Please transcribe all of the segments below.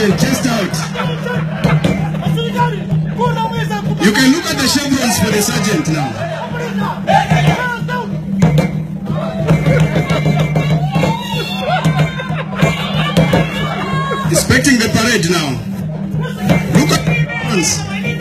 sergeant chest out. You can look at the chevrons for the sergeant now. Inspecting the parade now. Look at the chevrons.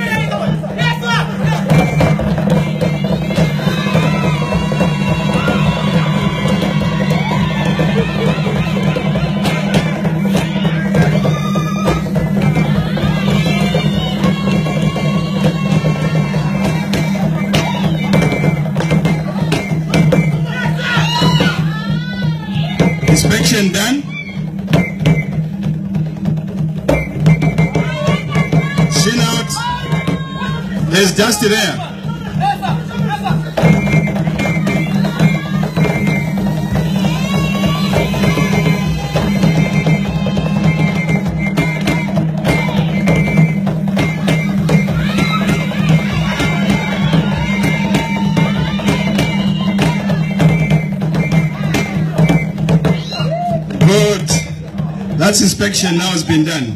Inspection done. Chin out. There's dust there. Good. That's inspection now has been done.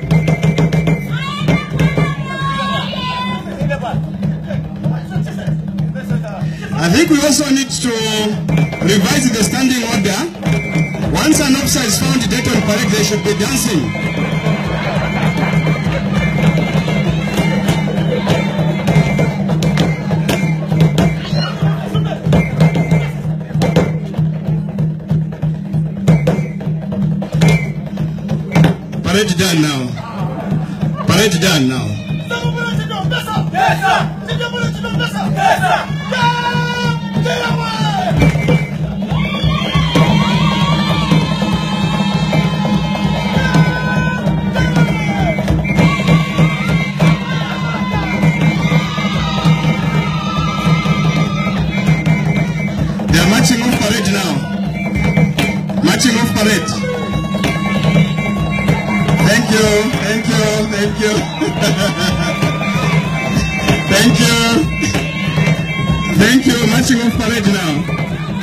I think we also need to revise the standing order. Once an officer is found dead on parade, they should be dancing. Parade done now. Parade done now. They are marching off parade now. Marching off parade. Thank you, thank you, thank you. Thank you. Thank you, marching off parade now.